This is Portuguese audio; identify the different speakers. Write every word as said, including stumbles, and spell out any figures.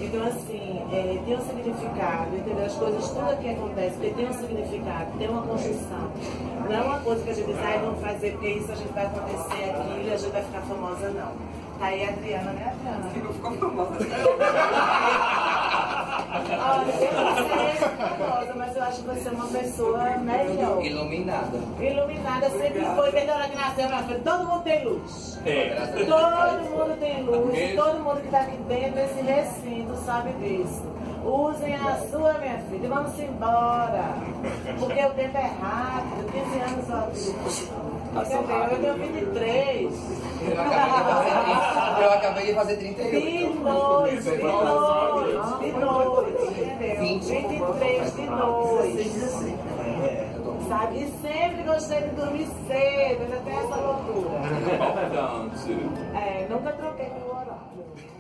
Speaker 1: Então, assim, é, tem um significado, entendeu? As coisas, tudo que acontece, tem um significado, tem uma construção. Não é uma coisa que a gente diz, ah, vamos fazer porque isso a gente vai acontecer aquilo e a gente vai ficar famosa, não. Tá aí a Adriana, né, Adriana?
Speaker 2: Que não ficou famosa.
Speaker 1: Olha, eu não sei se é famosa, mas eu acho que você é uma pessoa melhor.
Speaker 2: Iluminada.
Speaker 1: Iluminada, sempre foi, desde a hora que nasceu, minha filha, todo mundo tem luz.
Speaker 3: É.
Speaker 1: Todo mundo tem luz, e todo mundo que está aqui dentro desse recinto sabe disso. Usem a sua, minha filha, e vamos embora. Porque o tempo é rápido, quinze anos, ó. Eu tenho vinte e três.
Speaker 2: Eu acabei de fazer, eu acabei de fazer trinta e oito.
Speaker 1: De noite, de noite, de noite, entendeu? vinte e três de noite. Sabe? E sempre gostei de dormir cedo, ainda tem essa loucura.
Speaker 3: Verdade.
Speaker 1: É, nunca troquei meu horário.